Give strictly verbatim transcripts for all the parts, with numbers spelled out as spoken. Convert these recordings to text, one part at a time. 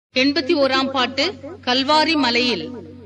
எண்பத்தி ஓராம் பாட்டு கல்வாரி மலையில்.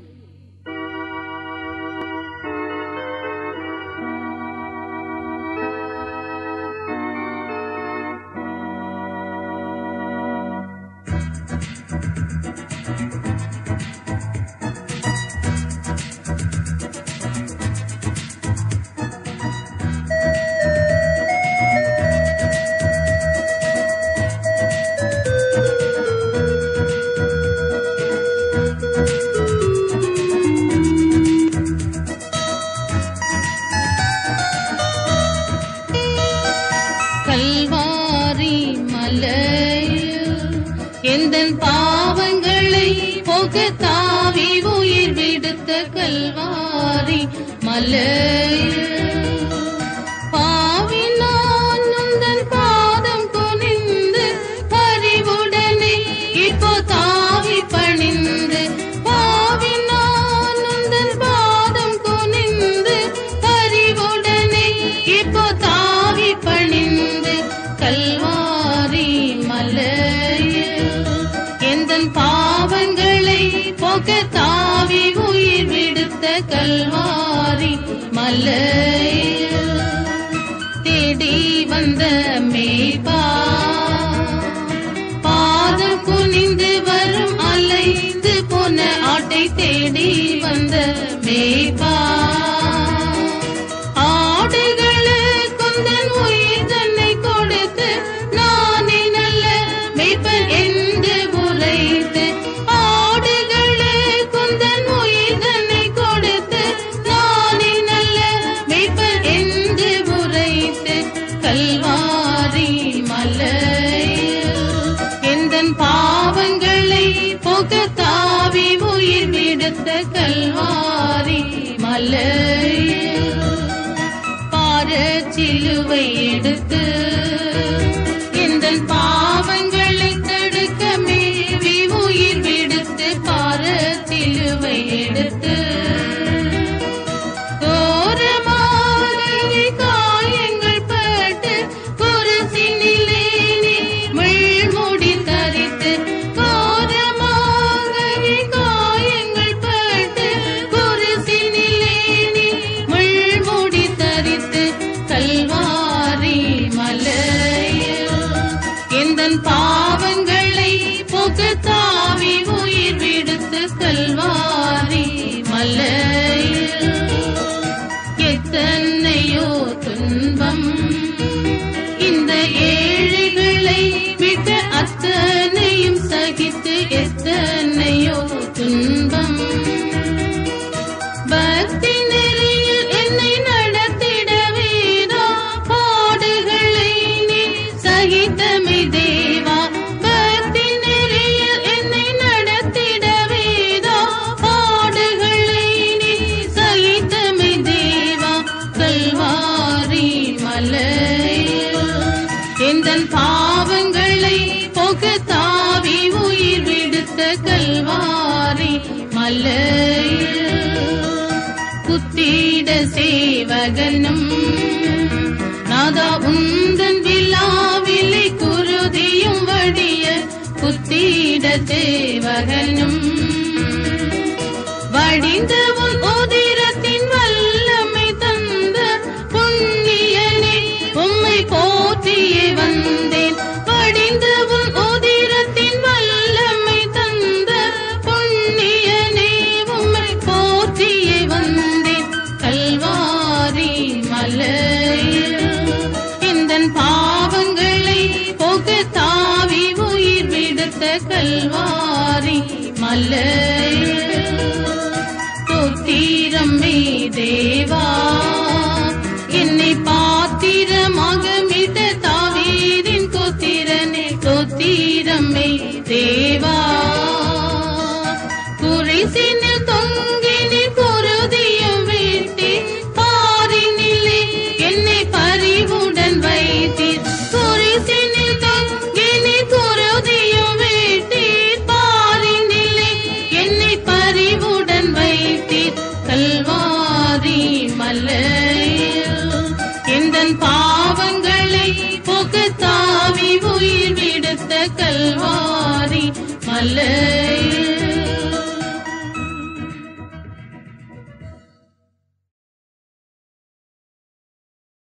கல்வாரி மலையில் எந்தன் பாவங்களை போக தாவி உயிர் விடுத்த கல்வாரி மலையில் பாவி நான் உந்தன் பாதம் குனிந்து பரிவுடனே இப்போ தாவி பணிந்து பாவி நான் உந்தன் பாதம் குனிந்து பரிவுடனே இப்போ தாவி பணிந்து கல்வாரி மலையில் எந்தன் பாவங்களை போக தாவி உயிர் விடுத்த கல்வாரி மலையில் தேடி வந்த மேய்ப்பா பாதம் குனிந்து வரும் அலைந்து போன ஆட்டை தேடி வந்த மேய்ப்பா கல்வாரி மலையில் எந்தன் பாவங்களை போக தாவி உயிர் விடுத்த கல்வாரி மலையில் பாரச்சிலுவை எடுத்து எந்தன் பாவங்களை தடுக்க மேவி உயிர் விடுத்து பாரச்சிலுவை எடுத்து பாவங்களை போக தாவி உயிர் விடுத்து கல்வாரி மலையில் எத்தனையோ துன்பம் இந்த ஏழைகளை விட்ட அத்தனையும் சகித்து எத்தனையோ துன்பம் பக்தி நெறியில் என்னை நடத்திட வேதா பாடுகளை நீ சகித்தமை தேவா பக்தி நெறியில் என்னை நடத்திட வேதா பாடுகளை நீ சகித்தமை தேவா கல்வாரி மலையில் எந்தன் பாவங்களை போக தாவி உயிர் விடுத்த கல்வாரி மலையில் குத்திட சேவகனும் நாதா உந்தன் விழாவிலை குருதியும் வடிய குத்திட சேவகனும் வடிந்த உன் உதிரத்தின் வல்லமை தந்த புண்ணியனே உம்மை போற்றியே வந்தேன் வடிந்த உன் உதிரத்தின் வல்லமை தந்த புண்ணியனே உம்மை போற்றியே வந்தேன் கல்வாரி மலையில் எந்தன் பாவங்களை போக தாவி உயிர் விடுத்த கல்வாரி மலையில் தோத்திரமே தேவா என்னை பாத்திரமாக மீட்ட தாவீதின் கோத்திரனே தோத்திரமே தேவா குறைசினில் தொங்கினி குருதியும் வீட்டி பாரினிலே என்னை பரிவுடன் வைத்தீர் குறைசினில் தொங்கினி குருதியும் வீட்டி பாரினிலே என்னை பரிவுடன் வைத்தீர் கல்வாரி மலையில் எந்தன் பாவங்களை போக தாவி உயிர் விடுத்த கல்வாரி அல்ல